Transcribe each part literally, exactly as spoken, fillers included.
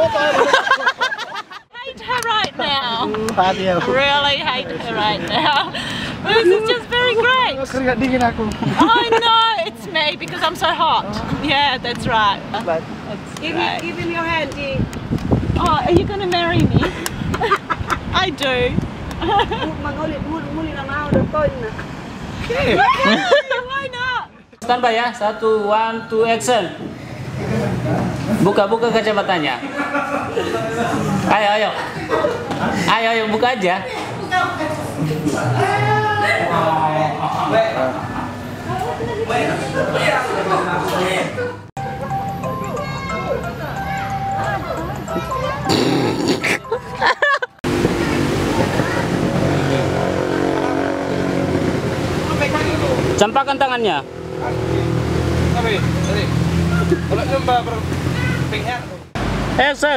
hate her right now. Really hate her right now. This is just very great. Keringat dingin aku. I know, it's me because I'm so hot. Yeah, that's right. That's Give, him, give him your hand, G. Oh, are you going to marry me? I do. Magulit muli na mau depan na. Okay, why not? Standby ya, satu, one, two, action. Buka-buka kacamatanya. Ayo, ayo. Ayo, ayo, buka aja. Campakkan tangannya. Action.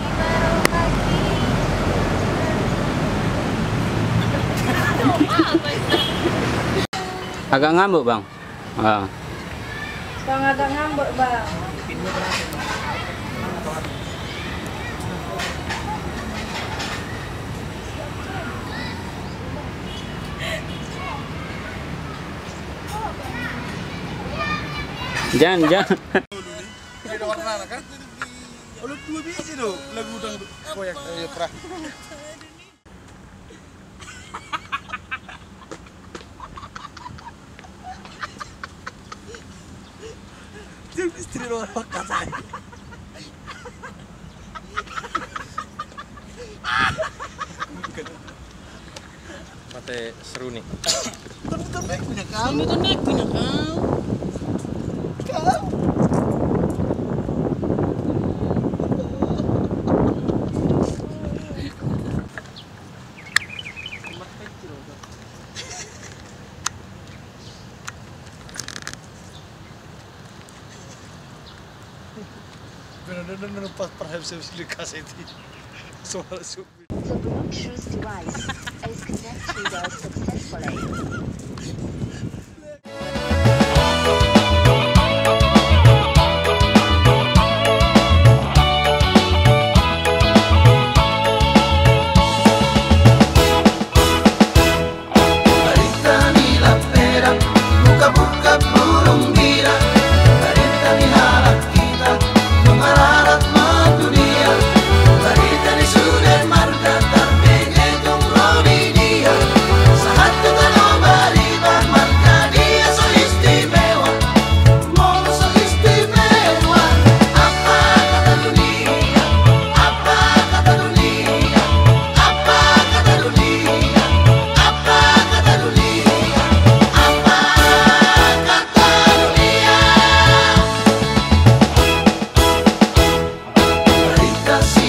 Agak ngambek bang. Ah. Bang agak ngambek bang. Jangan, jangan. Ada warna kan? Lu dua biji tuh lagu udang koyak ya perah. Jangan istri lu apa kata? Mate seru nih. Betul baik punya kau. Ini kan naik punya kau. Kau. Benar-benar pas perhatian saya kasih itu. Soal sup. The Bluetooth device is connected successfully. Because